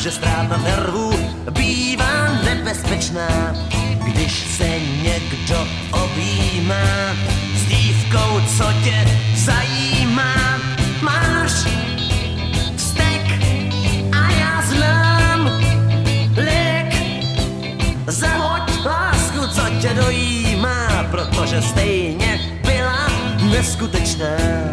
že ztráta nervů bývá nebezpečná, když se někdo objímá s dívkou, co tě zajímá. Máš vztek a já znám lék, zahoď lásku, co tě dojímá, protože stejně byla neskutečná.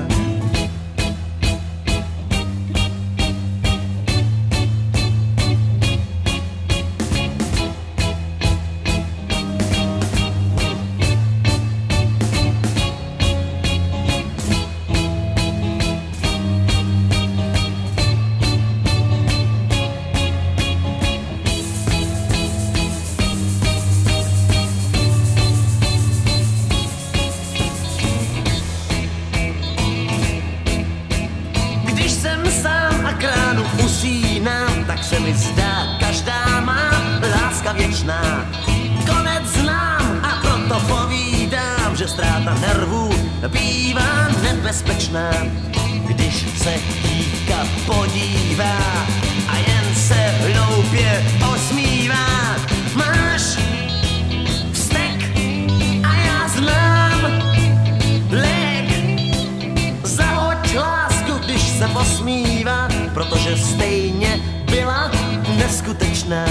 Tak se mi zdá, každá má láska věčná. Konec znám a proto povídám, že ztráta nervů bývá nebezpečná, když se dívka podívá a jen se hloupě osmívá. Máš vztek a já znám lék, zahoď lásku, když se posmívá, protože stejně byla neskutečná.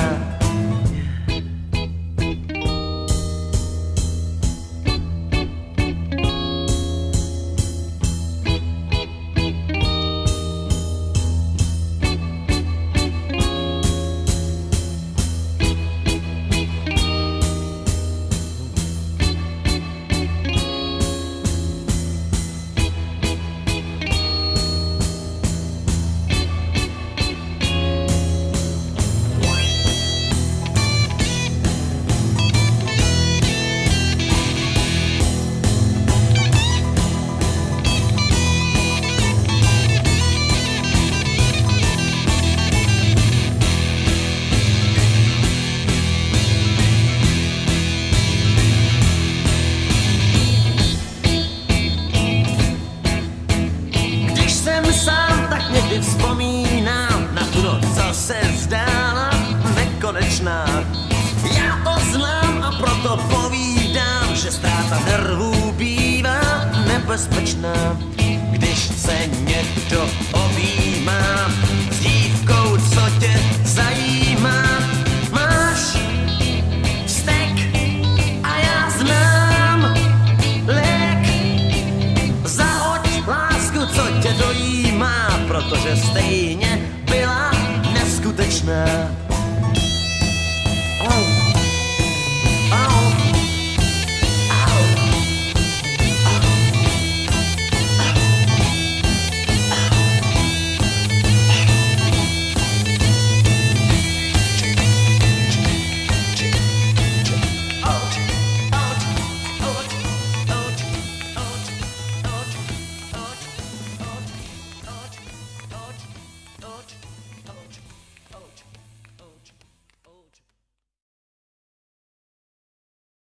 Někdy vzpomínám na tu noc, co se zdála nekonečná. Já to znám a proto povídám, že ztráta nervů bývá nebezpečná, když se někdo objímá s dívkou, co tě zajímá. Máš vztek a já znám lék, zahoď lásku, co tě dojímá, protože stejně